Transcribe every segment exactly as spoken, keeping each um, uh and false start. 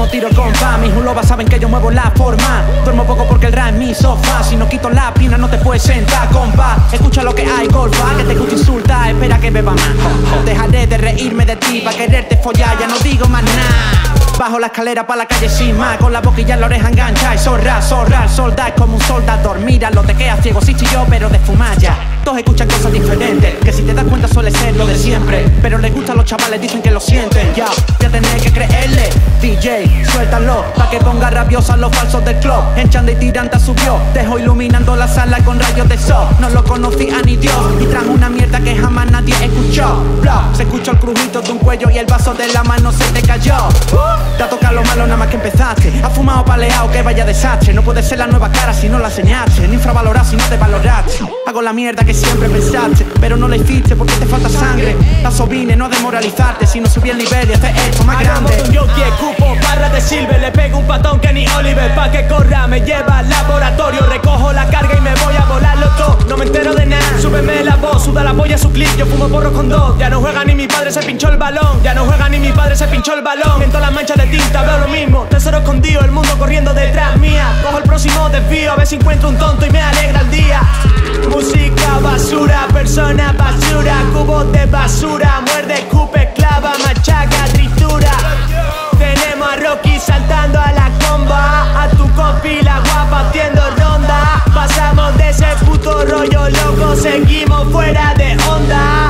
como tiro con pa. Mis ulobas saben que yo muevo la forma. Duermo poco porque el rap es mi sofá. Si no quito la pina no te puedes sentar, compa. Escucha lo que hay, golfa, que te gusta insultar, espera que beba más. Dejaré de reírme de ti pa' quererte follar, ya no digo más nada. Bajo la escalera pa' la calle sin más, con la boquilla en la oreja engancha y zorra, zorra, soldar como un soldador. Míralo, te quedas ciego, sí chilló, pero de fumar ya. Todos escuchan cosas diferentes, que si te das cuenta suele ser lo de siempre. Pero les gusta a los chavales, dicen que lo sienten. Ya, ya tenés que creerle. D J, suéltalo, pa' que ponga rabiosa los falsos del club. En Chanda y Tiranta subió, dejó iluminando la sala con rayos de sol. No lo conocía ni Dios, y trajo una mierda que jamás nadie escuchó. Blah, se escuchó el crujito de un cuello y el vaso de la mano se te cayó. Te ha tocado lo malo nada más que empezaste. Has fumado paleado, que vaya desastre. No puedes ser la nueva cara si no la enseñaste, ni infravalorar si no te valoraste. Hago la mierda que siempre pensaste, pero no la hiciste porque te falta sangre. Paso vine, no a demoralizarte, sino subí el nivel y hacer esto más grande. Hago con jockey, escupo, barra de silver. Le pego un patón que ni Oliver. Pa' que corra, me lleva al laboratorio. Recojo la carga y me voy a volarlo todo. No me entero de nada, súbeme la voz, suda la polla su clip. Yo fumo porros con dos. Ya no juega ni mi padre, se pinchó el balón. Ya no juega ni mi padre, se pinchó el balón. En todas las manchas de tinta veo lo mismo. Tesoro escondido, el mundo corriendo detrás mía. Cojo el próximo desvío, a ver si encuentro un tonto y me alegra el día. Música basura, persona basura, cubos de basura. Muerde, escupe, clava, machaca, tritura. Tenemos a Rocky saltando a la comba. A tu compi la guapa haciendo ronda. Pasamos de ese puto rollo loco, seguimos fuera de onda.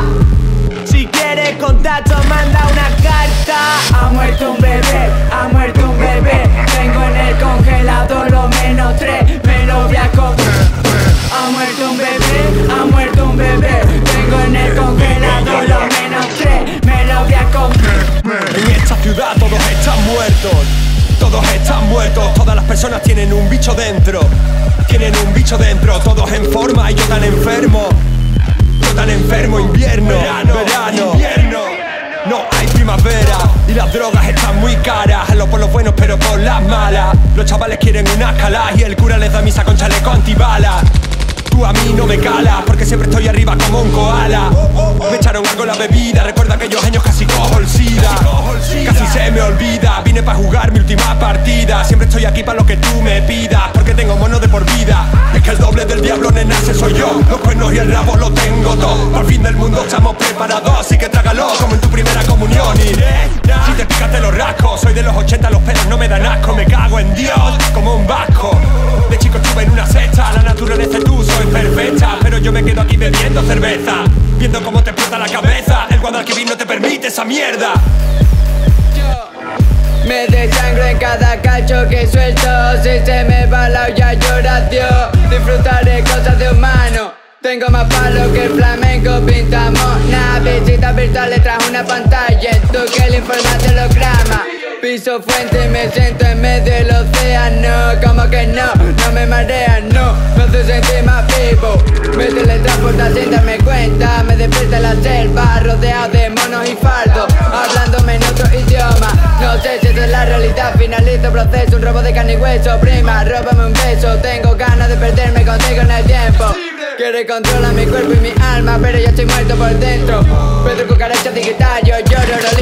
Si quieres contacto, manda una carta. Ha muerto un bebé, ha muerto un bebé. Tengo en el congelador lo menos tres, me lo voy a comer. Ha muerto un bebé, ha muerto un bebé. Tengo en el congelador lo menos tres, me lo voy a comer. En esta ciudad todos están muertos, todos están muertos. Todas las personas tienen un bicho dentro, tienen un bicho dentro. Todos en forma y yo tan enfermo, yo tan enfermo. Invierno, verano, verano, invierno. No hay primavera y las drogas están muy caras. Hazlo por los buenos pero por las malas. Los chavales quieren una escala y el cura les da misa con chaleco antibalas. Tú a mí no me calas porque siempre estoy arriba como un koala. Me echaron algo en la bebida, recuerda aquellos años casi cojo el sida. Casi se me olvida, vine para jugar mi última partida. Siempre estoy aquí para lo que tú me pidas, porque tengo mono de por vida. Es que el doble del diablo, nena, ese soy yo. Los cuernos y el rabo lo tengo todo. Para el fin del mundo estamos preparados, así que trágalo como en tu primera comunión. Y si te picas te lo rasco, soy de los ochenta, los pelos no me dan asco. Me cago en Dios como un vasco. De chico estuve en una cesta, la naturaleza y tú soy perfecta, pero yo me quedo aquí bebiendo cerveza, viendo cómo te explota la cabeza. El Guadalquivir no te permite esa mierda. Me desangro en cada cacho que suelto. Si se me va la olla lloración, disfrutaré cosas de humano. Tengo más palo que el flamenco, pintamos navecitas virtuales tras una pantalla. Tú que el informante holograma. Piso fuente, me siento en medio del océano. Como que no, no me marea, no. Me hace sentir más vivo. Me teletransporta sin darme cuenta. Me despierta en la selva, rodeado de monos y fardos, hablándome en otro idioma. No sé si esta es la realidad, finalizo proceso. Un robo de carne y hueso, prima, róbame un beso. Tengo ganas de perderme contigo en el tiempo. Quiere controlar mi cuerpo y mi alma, pero ya estoy muerto por dentro. Pedro cucaracha digital, yo lloro,